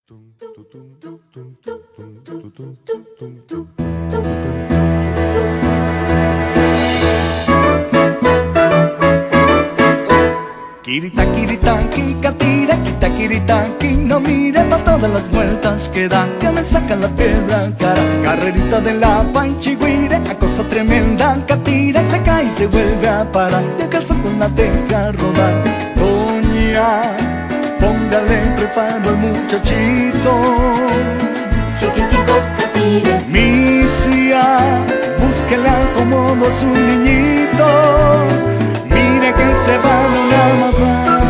Kirita, kirita, kikatira, kita, kirita, no mire pa' todas las vueltas que da, que me sacan la piedra cara. Carrerita de la panchigüire, a cosa tremenda, catira, se cae y se vuelve a parar, y acaso con la deja rodar. Doña, póngale preparo al muchachito. Chiquitico, catire. Misia, búsquele acomodo a su niñito. Mire que se van a matar.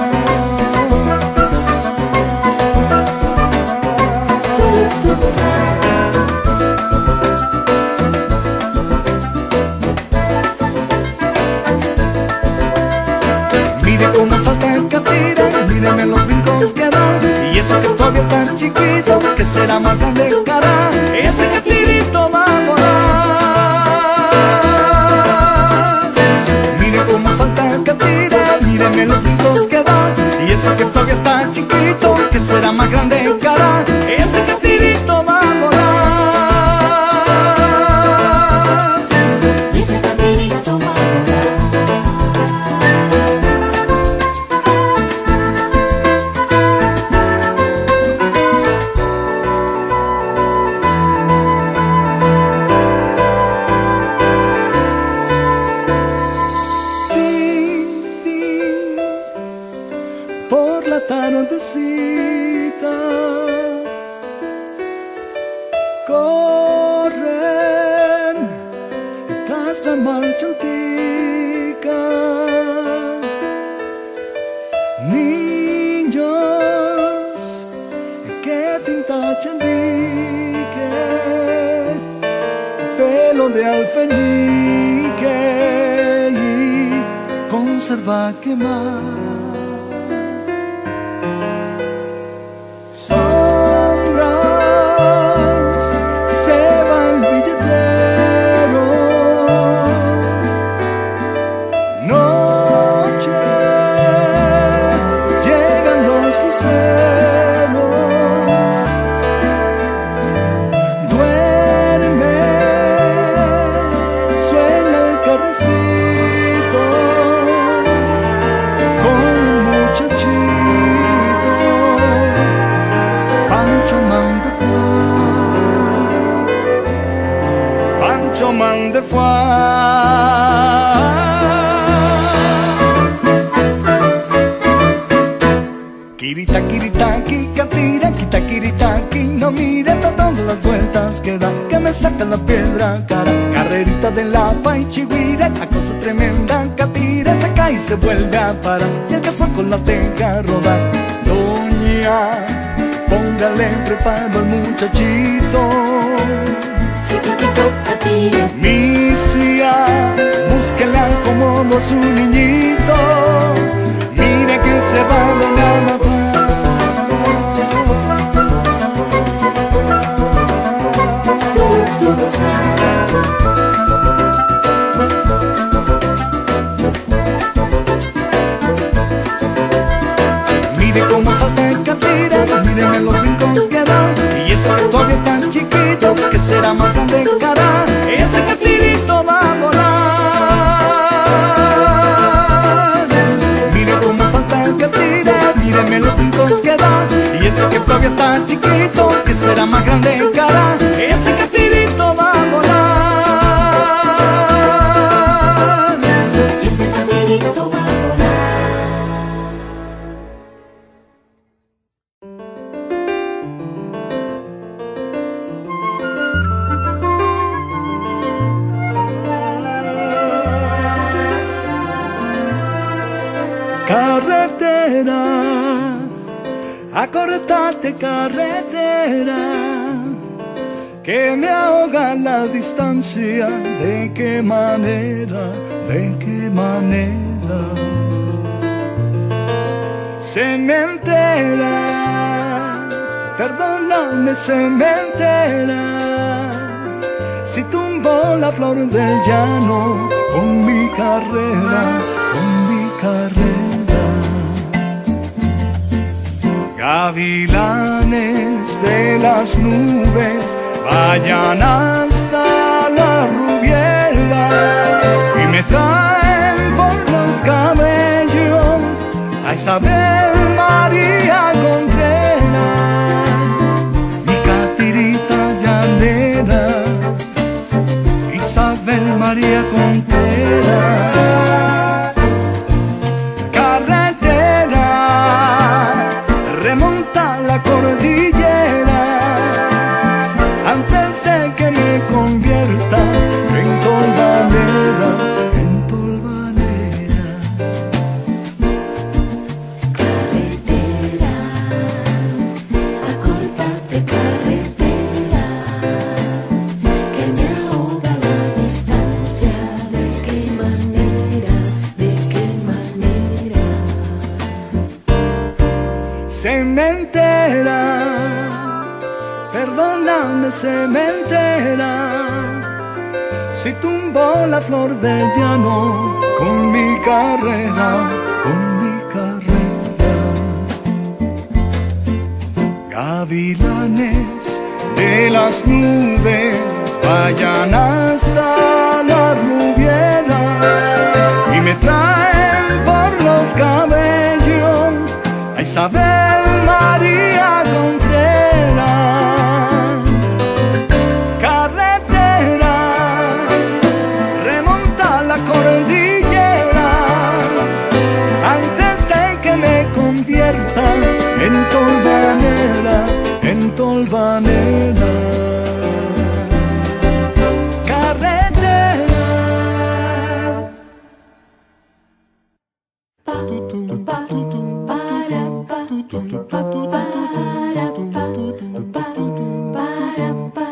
Mire cómo salta el catira, míreme los brincos que da. Y eso que todavía está chiquito, que será más grande cara. Ese catirito va a volar. Mire cómo salta el catira, míreme los brincos que da. Y eso que todavía está chiquito, que será más grande cara. Ese catirito va a volar. Ese catirito va a volar. Por la tardecita corren tras la marcha antigua niños que pintan chalique, pelo de alfeñique y conserva quemar. Sombras se va el billetero, noche llegan los luceros, duerme, sueña el carricito con un muchachito. Pancho man de Kirita, kirita, kikatira, kita, kirita, no mire pa' todas las vueltas que da, que me saca la piedra cara. Carrerita de la panchigüira, a cosa tremenda, catira, se cae y se vuelve a parar, y acaso con la deja rodar. Doña, póngale preparo al muchachito. Chiquitico, catire. Misia, búsquele acomodo a su niñito. Mire que se va a matar. Mire cómo salta el catira, míreme los brincos que da. Y eso que todavía está chiquito, que será más grande cara. Ese catirito va a volar. Mire cómo salta el catira, míreme los brincos que da. Y eso que todavía está chiquito, que será más grande cara. Ese catirito va a volar. Ese catirito va a volar. Carretera, acortate carretera, que me ahoga la distancia. ¿De qué manera? ¿De qué manera? Se me entera, perdóname, se me entera. Si tumbó la flor del llano con mi carrera, con mi carrera. Gavilanes de las nubes vayan hasta la rubiera y me traen por los cabellos a Isabel María Contreras, mi catirita llanera, Isabel María Contreras. Carretera, remonta la cordillera antes de que me convierta en tolvanera, en tolvanera. Carretera, acórtate carretera, que me ahoga la distancia. ¿De qué manera? ¿De qué manera? Cementera, perdóname cementera, si tumbó la flor del llano con mi carrera, con mi carrera. Gavilanes de las nubes vayan hasta la rubiera y me traen por los cabellos a Isabel María Contreras. Carretera, remonta la cordillera antes de que me convierta en tolvanera, en tolvanera. Carretera. Pa, pa, para, pa, pa, para, pa, para,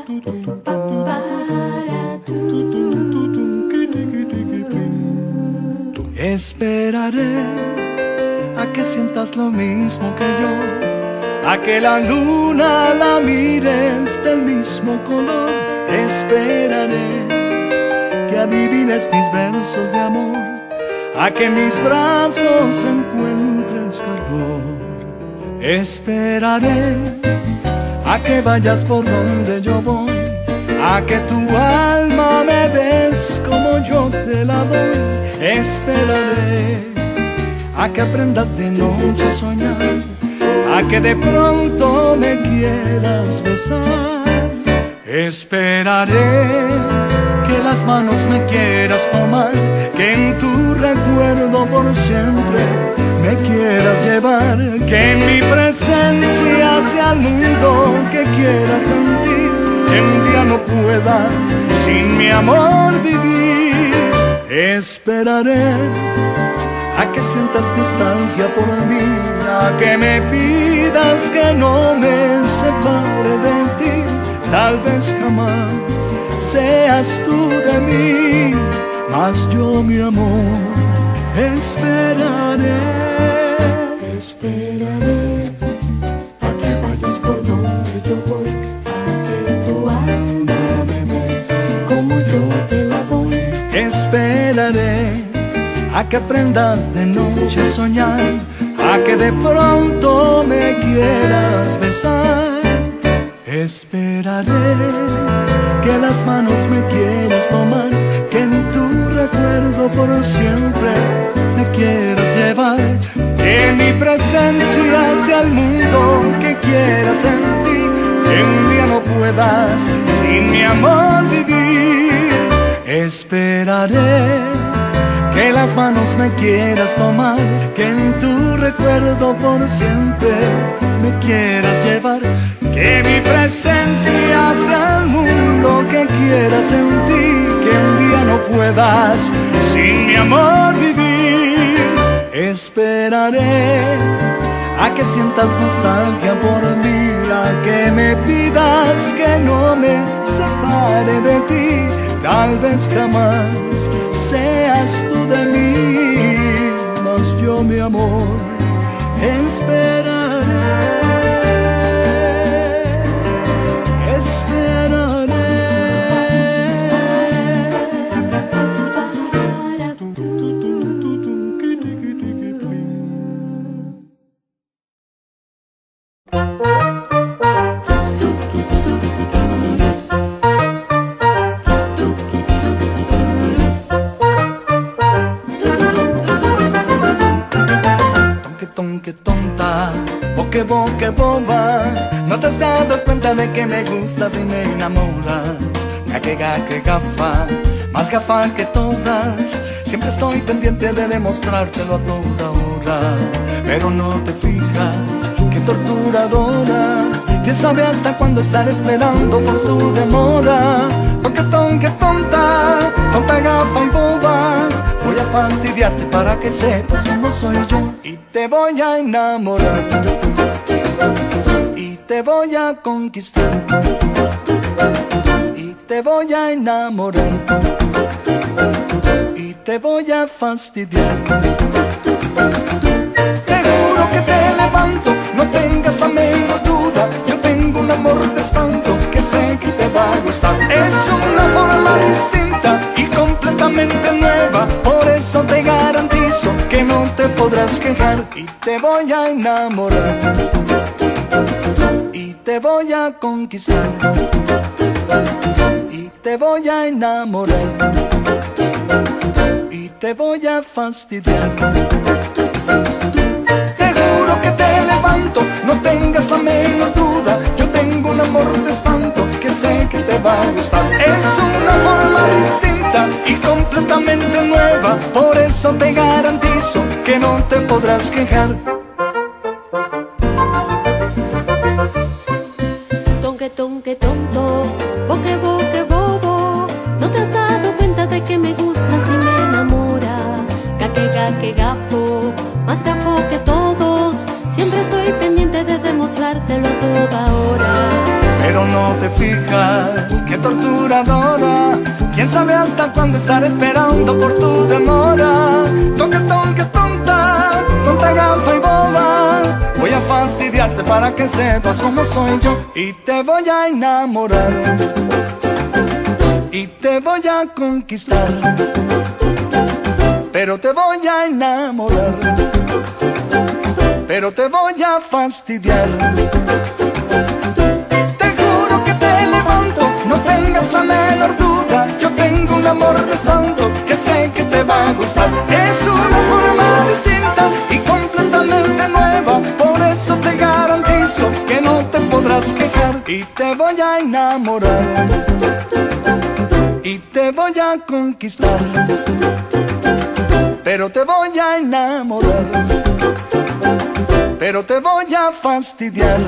Esperaré a que sientas lo mismo que yo, a que la luna la mires del mismo color. Esperaré que adivines mis versos de amor, a que mis brazos encuentres calor. Esperaré a que vayas por donde yo voy, a que tu alma me des como yo te la doy. Esperaré a que aprendas de noche a soñar, a que de pronto me quieras besar. Esperaré que las manos me quieras tomar, que en tu recuerdo por siempre me quieras llevar, que en mi presencia sea el mundo que quieras sentir, que un día no puedas sin mi amor vivir. Esperaré a que sientas nostalgia por mí, a que me pidas que no me separe de ti. Tal vez jamás seas tú de mí, mas yo, mi amor, esperaré. esperaré a que vayas por donde yo voy, a que tu alma me des como yo te la doy. Esperaré a que aprendas de noche a soñar, a que de pronto me quieras besar. Esperaré que las manos me quieras tomar, que en tu recuerdo por siempre me quieras llevar, que mi presencia sea el mundo que quieras sentir, que un día no puedas sin mi amor vivir. Esperaré que las manos me quieras tomar, que en tu recuerdo por siempre me quieras llevar, que mi presencia sea el mundo que quieras sentir, que un día no puedas sin mi amor vivir. Esperaré a que sientas nostalgia por mí, a que me pidas que no me separe de ti. Tal vez jamás seas tú de mí, mas yo, mi amor, esperaré. que boba, no te has dado cuenta de que me gustas y me enamoras. Que gafa, más gafa que todas. Siempre estoy pendiente de demostrártelo a toda hora, pero no te fijas, qué torturadora. ¿Quién sabe hasta cuándo estar esperando por tu demora? Toquetón, qué tonta, tonta gafa y boba. Voy a fastidiarte para que sepas cómo soy yo. Y te voy a enamorar, y te voy a conquistar, y te voy a enamorar, y te voy a fastidiar. Te juro que te levanto, no tengas la menor duda. Yo tengo un amor de espanto que sé que te va a gustar. Es una forma distinta y completamente nueva, por eso te garantizo que no te podrás quejar. Y te voy a enamorar, y te voy a conquistar, y te voy a enamorar, y te voy a fastidiar. Te juro que te levanto, no tengas la menor duda. Yo tengo un amor de espanto que sé que te va a gustar. Es una forma distinta y completamente nueva, por eso te garantizo que no te podrás quejar. Tonque tonto, boque bobo, no te has dado cuenta de que me gustas y me enamoras. Gaque gafo, más gafo que todos. Siempre estoy pendiente de demostrártelo a toda hora, pero no te fijas, qué torturadora. ¿Quién sabe hasta cuándo estar esperando por tu demora? Toquetón, qué tonta, tonta gafa y boba. Voy a fastidiarte para que sepas cómo soy yo. Y te voy a enamorar, y te voy a conquistar, pero te voy a enamorar, pero te voy a fastidiar. Te juro que te levanto, no tengas la menor duda. Yo tengo un amor de espanto que sé que te va a gustar. Es una forma distinta y completamente nueva, por eso te garantizo que no te podrás quejar. Y te voy a enamorar, y te voy a conquistar, pero te voy a enamorar, pero te voy a fastidiar.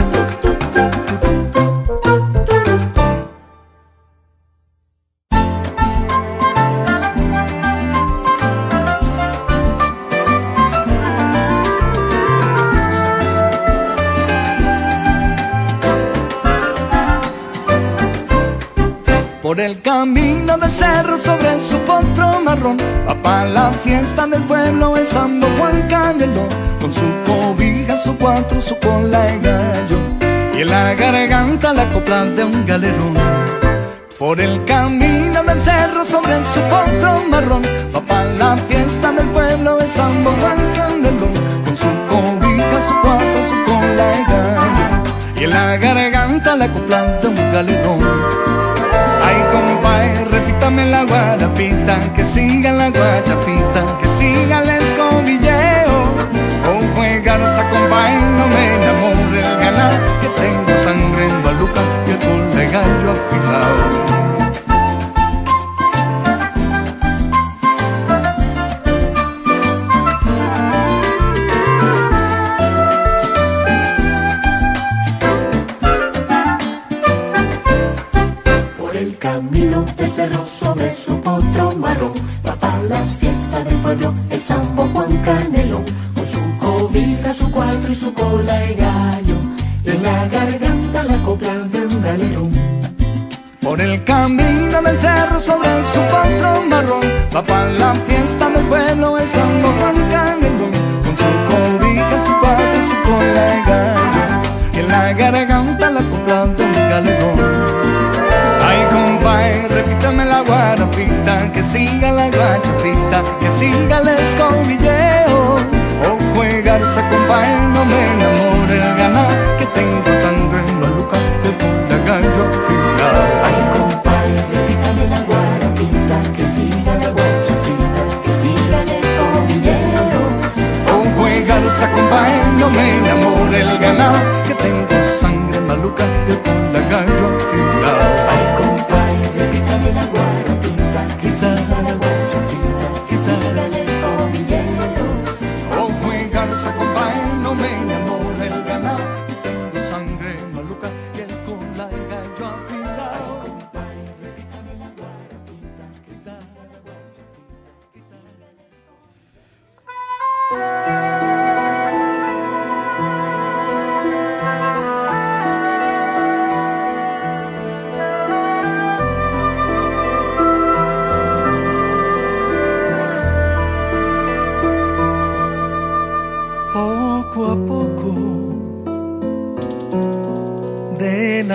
Por el camino del cerro sobre su potro marrón va pa' la fiesta del pueblo el Sambo Juan Canelón, con su cobija, su cuatro, su cola de gallo y en la garganta la copla de un galerón. Por el camino del cerro sobre su potro marrón va pa' la fiesta del pueblo el Sambo Juan Canelón, con su cobija, su cuatro, su cola de gallo y en la garganta la copla de un galerón. Ay, compadre, repítame la guarapita, que siga la guachafita, que siga el escobilleo. Con juegarza, compadre, no me enamore el ganar, que tengo sangre en baluca y el col de gallo afilado. camino del cerro sobre su potro marrón va pa' la fiesta del pueblo el Sambo Juan Canelón, con su cobija, su cuatro y su cola de gallo, y en la garganta la copla de un galerón. Por el camino del cerro sobre su potro marrón va pa' la fiesta del pueblo el Sambo Juan Canelón, con su cobija, su cuatro y su cola de gallo, y en la garganta la copla de un galerón. Ay, compadre, repítame la guarapita, que siga la guachafita, que siga el escobilleo. O juegarse, compadre, no me enamore el ganar, que tengo tanto en la luca de pura gallo afilado. Ay, compadre, repítame la guarapita, que siga la guachafita, que siga el escobilleo. O juegarse, compadre, no me enamore el ganar,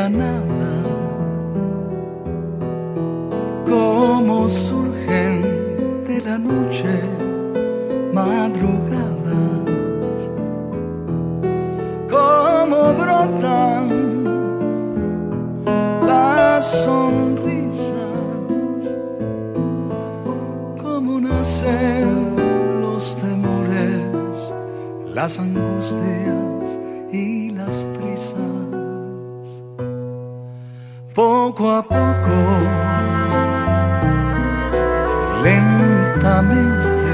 la nada, como surgen de la noche madrugadas, como brotan las sonrisas, como nacen los temores, las angustias y las prisas. Poco a poco, lentamente,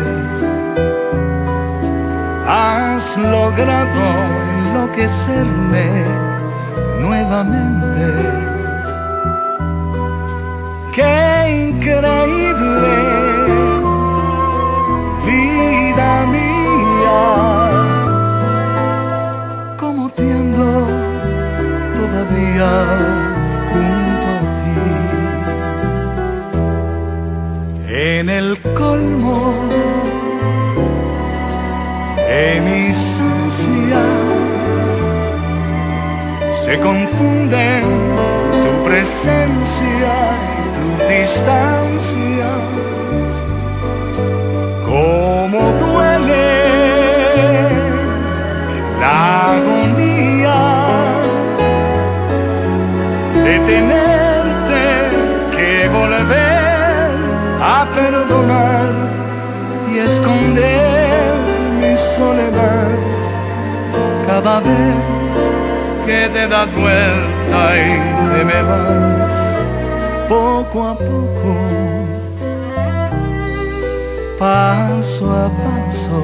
has logrado enloquecerme nuevamente. ¡Qué increíble, vida mía! Cómo tiemblo todavía junto a ti. En el colmo de mis ansias se confunden tu presencia y tus distancias. Cómo duele la agonía de tenerte que volver a perdonar y esconder mi soledad cada vez que te das vuelta y te me vas. Poco a poco, paso a paso,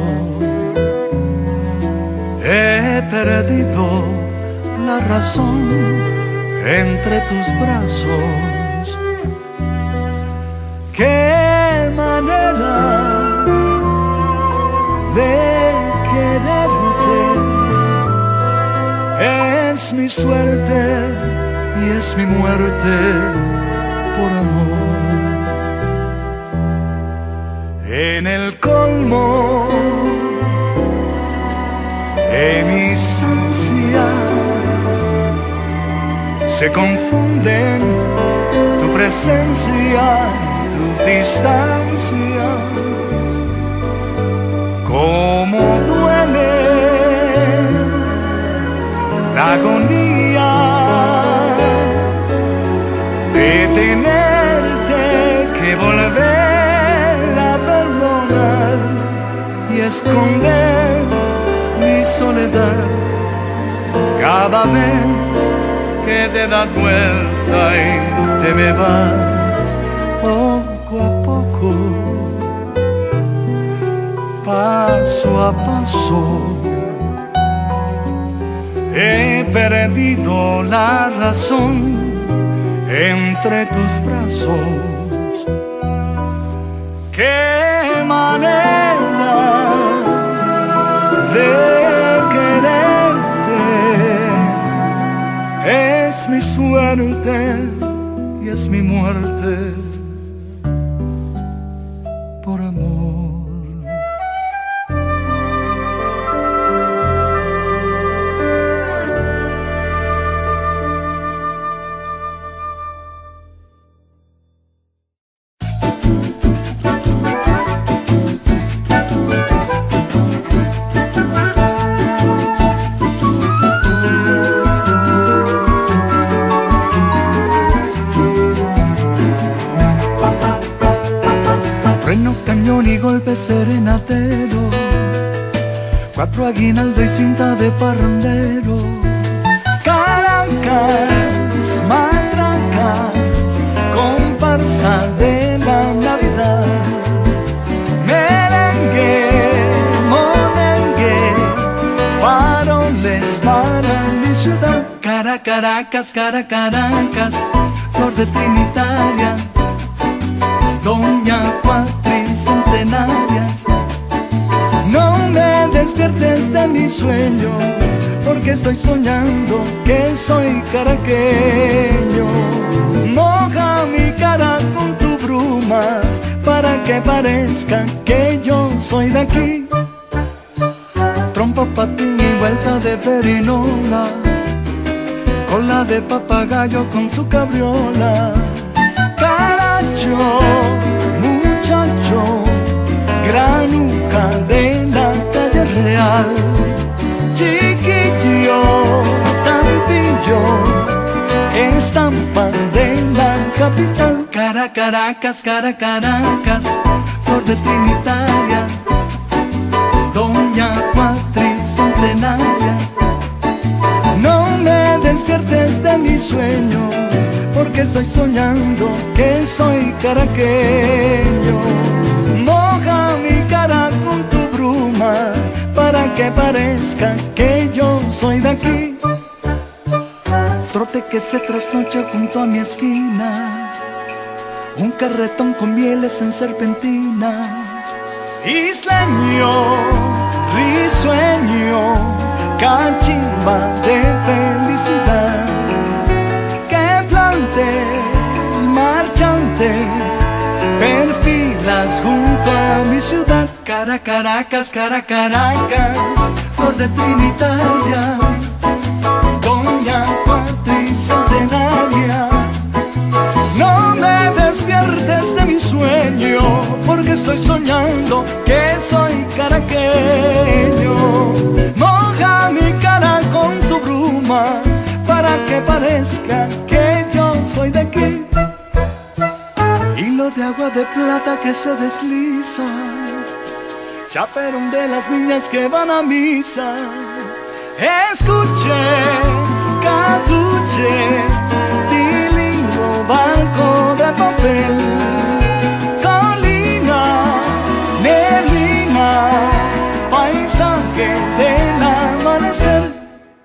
he perdido la razón entre tus brazos. ¡Qué manera de quererte! Es mi suerte y es mi muerte por amor. En el colmo de mis ansias se confunden tu presencia y tus distancias. Cómo duele la agonía de tenerte que volver a perdonar y esconder mi soledad cada vez que te das vuelta y te me vas. Poco a poco, paso a paso, he perdido la razón entre tus brazos. ¡Qué manera de quererte! Es mi suerte y es mi muerte por amor. Trueno, cañón y golpe serenatero, 4 aguinaldos y cinta de parrandero. Caracas, matracas, comparsa de la Navidad. Merengue, monengue, faroles para mi ciudad. Caracas, Caracas, flor de Trinitaria, doña cuatricentenaria. No me despiertes de mi sueño, porque estoy soñando que soy caraqueño. Moja mi cara con tu bruma para que parezca que yo soy de aquí. Trompo, patín y vuelta de perinola, cola de papagayo con su cabriola. Caracho, muchacho, granuja de la calle real. Chiquillo, tampillo, estampa de la capital. Caracas, Caracas, flor de Trinitaria, doña cuatricentenaria. No me despiertes de mi sueño, porque estoy soñando que soy caraqueño. Moja mi cara con tu bruma, para que parezca que yo soy de aquí. Trote que se trasnocha junto a mi esquina, un carretón con mieles en serpentina. Isleño, risueño, cachimba de felicidad, que plante el marchante, perfilas junto a mi ciudad. Caracas, flor de Trinitaria, doña cuatricentenaria. No me despiertes de mi sueño, porque estoy soñando que soy caraqueño. Moja mi cara con tu bruma, para que parezca que yo soy de aquí. Hilo de agua de plata que se desliza, chaperón de las niñas que van a misa. Escuche, catuche, tilingo, barco de papel, colina, neblina, paisaje del amanecer.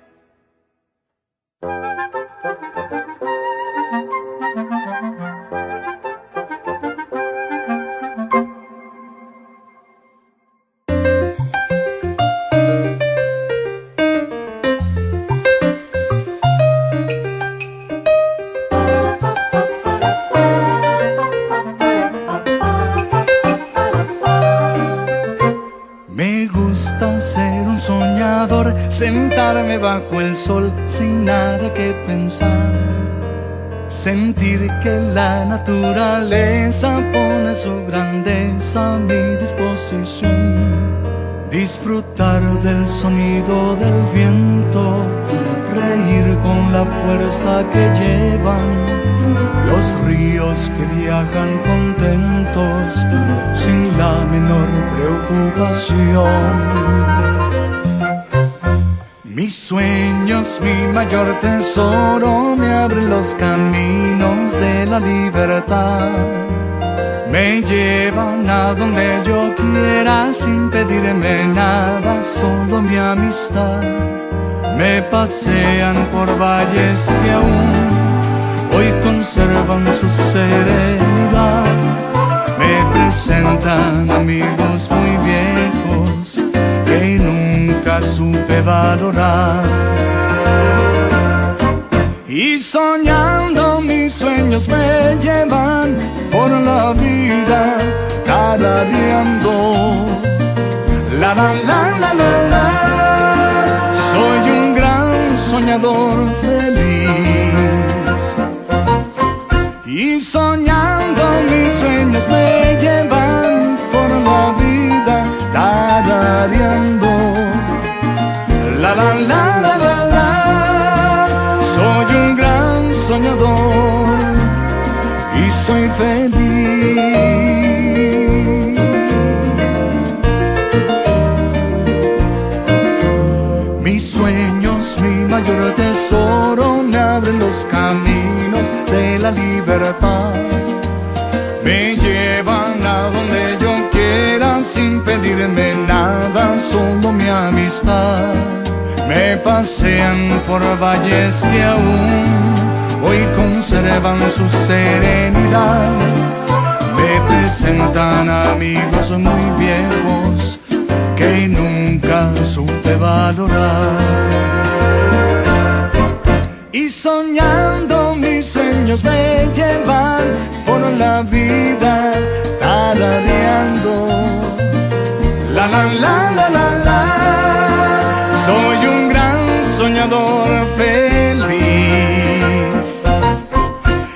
Sentarme bajo el sol sin nada que pensar, sentir que la naturaleza pone su grandeza a mi disposición, disfrutar del sonido del viento, reír con la fuerza que llevan los ríos que viajan contentos sin la menor preocupación. Mis sueños, mi mayor tesoro, me abren los caminos de la libertad. Me llevan a donde yo quiera sin pedirme nada, solo mi amistad. Me pasean por valles que aún hoy conservan su serenidad. Me presentan amigos muy viejos que nunca supe valorar. Y soñando mis sueños me llevan por la vida, tarareando la la la la la la. Soy un gran soñador feliz. Y soñando mis sueños me llevan por la vida, tarareando la la la la la la. Soy un gran soñador y soy feliz. Mis sueños, mi mayor tesoro, me abren los caminos de la libertad. Me llevan a donde yo quiera sin pedirme nada, solo mi amistad. Me pasean por valles que aún hoy conservan su serenidad. Me presentan amigos muy viejos que nunca supe valorar. Y soñando mis sueños me llevan por la vida, tarareando la la la la la la. Soy un gran soñador feliz.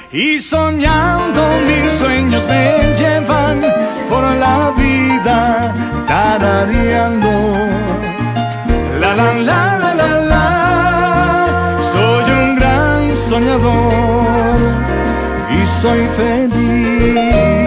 y soñando mis sueños me llevan por la vida tarareando. La la la la la la, soy un gran soñador y soy feliz.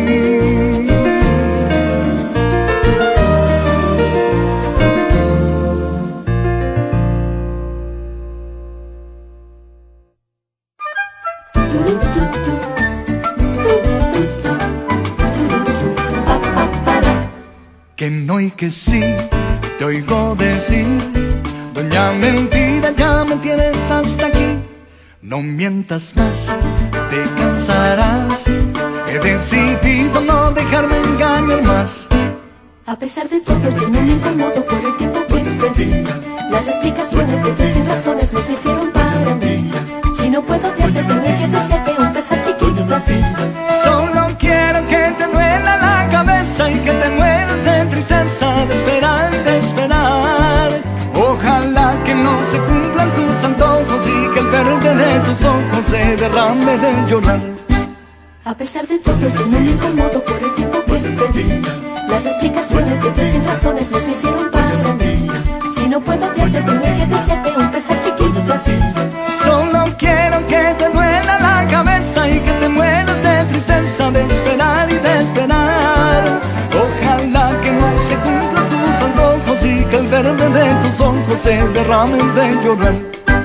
Que no y que sí, te oigo decir, doña mentira, ya me tienes hasta aquí. No mientas más, te cansarás. He decidido no dejarme engañar más. A pesar de todo, yo no me incomodo por el tiempo que perdí. Las explicaciones de tus sin razones no se hicieron para mí. Si no puedo odiarte, tendré que desearte un pesar chiquito así. Solo quiero que te duela la cabeza y que te mueras de tristeza, de esperar, de esperar. Ojalá que no se cumplan tus antojos y que el verde de tus ojos se derrame de llorar. A pesar de todo, yo no me incomodo por el tiempo que perdí. Las explicaciones de tus sin razones no se hicieron para mí. Si no puedo odiarte, tendré que desearte un pesar chiquito así. Solo quiero que te duela la cabeza y que te mueras de tristeza, de esperar y de esperar. Ojalá que no se cumplan tus antojos y que el verde de tus ojos se derrame de llorar.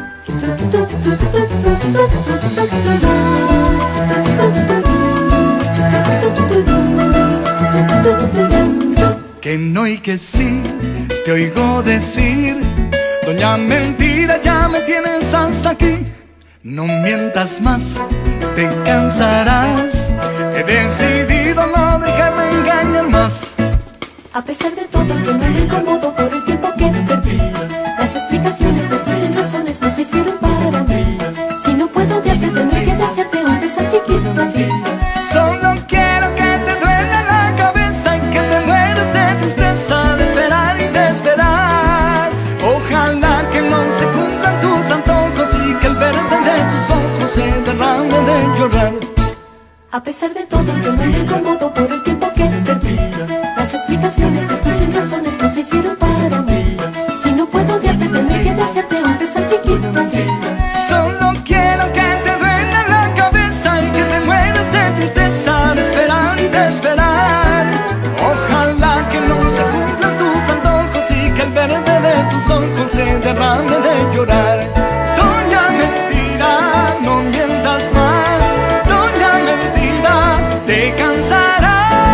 Que no y que sí, te oigo decir, doña mentira, ya me tienes hasta aquí. No mientas más, te cansarás. He decidido no dejarme engañar más. A pesar de todo, yo no me incomodo por el tiempo que perdí. Las explicaciones de tus sin razones no se hicieron para mí. Si no puedo odiarte, tendré que desearte un pesar chiquito así. Solo quiero que te duela la cabeza y que te mueras de tristeza, de esperar y de esperar. Ojalá que no se cumplan tus antojos y que el verde de tus ojos se derrame de llorar. A pesar de todo, yo no me incomodo por el tiempo que perdí. Las explicaciones de tus sin razones no se hicieron para mí. Si no puedo odiarte, tendré que desearte un pesar chiquito así. Solo quiero que te duela la cabeza y que te mueras de tristeza, de esperar y de esperar. Ojalá que no se cumplan tus antojos y que el verde de tus ojos se derrame de llorar. Doña mentira, no mientas más. Doña mentira, te cansarás.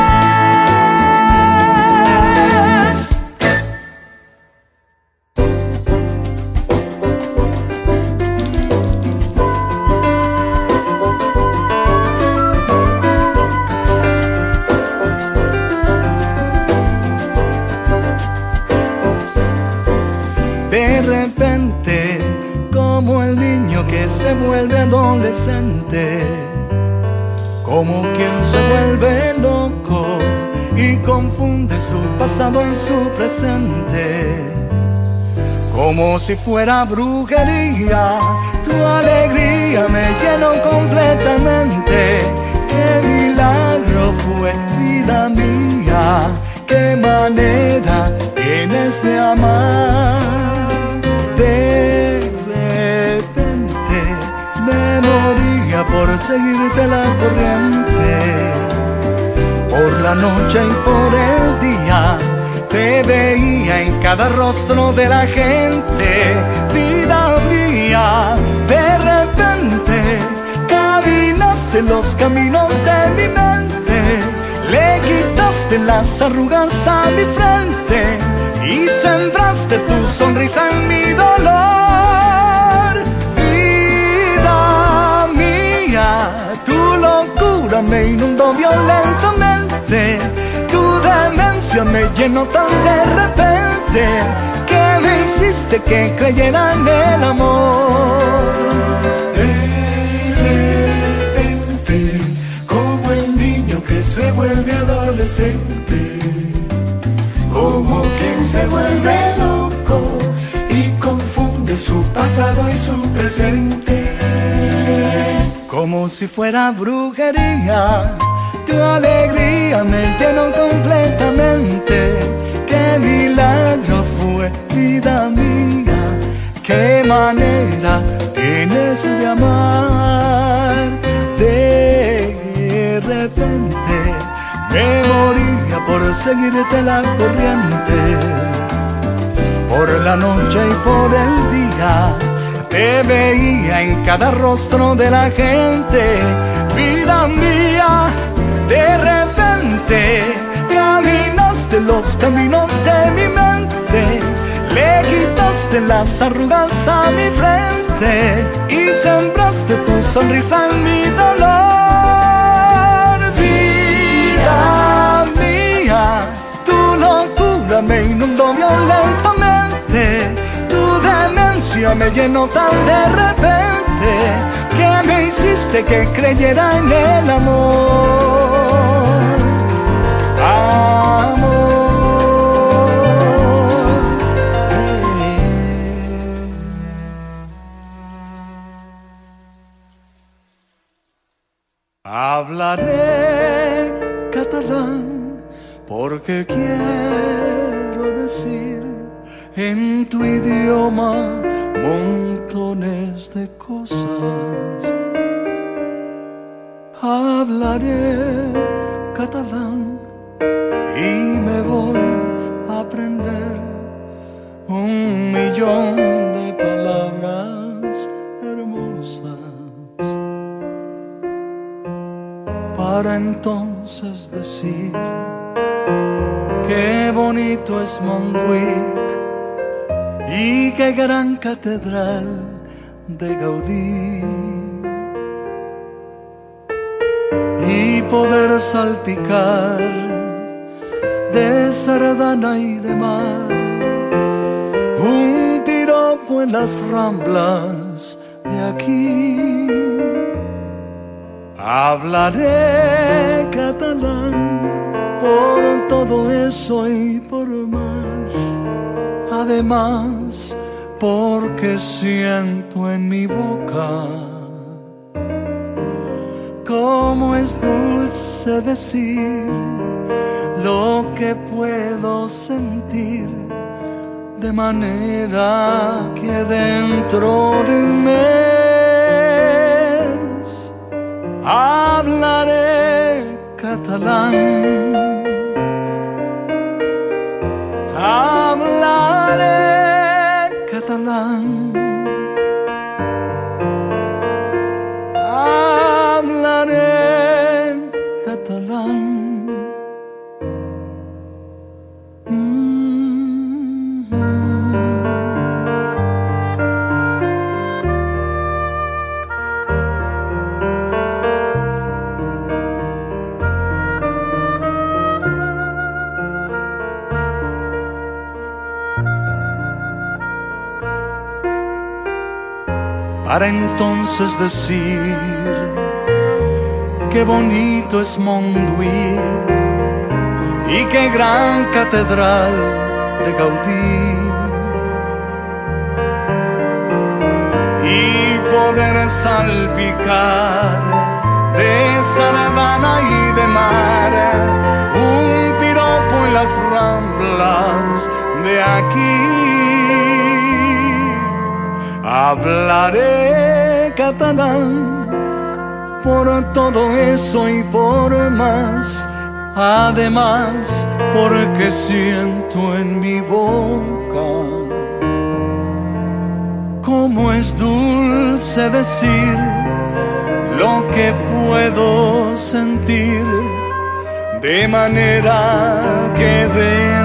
De repente, como el niño que se vuelve adolescente, como quien se vuelve loco y confunde su pasado y su presente. Como si fuera brujería, tu alegría me llenó completamente. ¡Qué milagro fue, vida mía! ¡Qué manera tienes de amar! De repente me moría por seguirte la corriente. Por la noche y por el día te veía en cada rostro de la gente. Vida mía, de repente caminaste los caminos de mi mente. Le quitaste las arrugas a mi frente y sembraste tu sonrisa en mi dolor. Vida mía, tu locura me inundó violentamente. Tu demencia me llenó tan de repente que me hiciste que creyera en el amor. De repente, como el niño que se vuelve adolescente, como quien se vuelve loco y confunde su pasado y su presente. como si fuera brujería. Tu alegría me llenó completamente. Qué milagro fue, vida mía. Qué manera tienes de amar. De repente me moría por seguirte la corriente. Por la noche y por el día te veía en cada rostro de la gente. Vida mía, de repente caminaste los caminos de mi mente. Le quitaste las arrugas a mi frente y sembraste tu sonrisa en mi dolor. Vida mía, tu locura me inundó violentamente. Tu demencia me llenó tan de repente que me hiciste que creyera en el amor. Amor. Hablaré catalán porque quiero decir en tu idioma montones de cosas. Hablaré catalán y me voy a aprender 1.000.000 de palabras hermosas para entonces decir qué bonito es Montjuïc y qué gran catedral de Gaudí, y poder salpicar de sardana y de mar un piropo en las ramblas de aquí. Hablaré catalán por todo eso y por más. Además, porque siento en mi boca cómo es dulce decir lo que puedo sentir, de manera que dentro de un mes hablaré catalán. Hablaré catalán. Hablaré catalán. Para entonces decir qué bonito es Montjuïc y qué gran catedral de Gaudí, y poder salpicar de sardana y de mar un piropo en las ramblas de aquí. Hablaré catalán por todo eso y por más. Además, porque siento en mi boca cómo es dulce decir lo que puedo sentir, de manera que de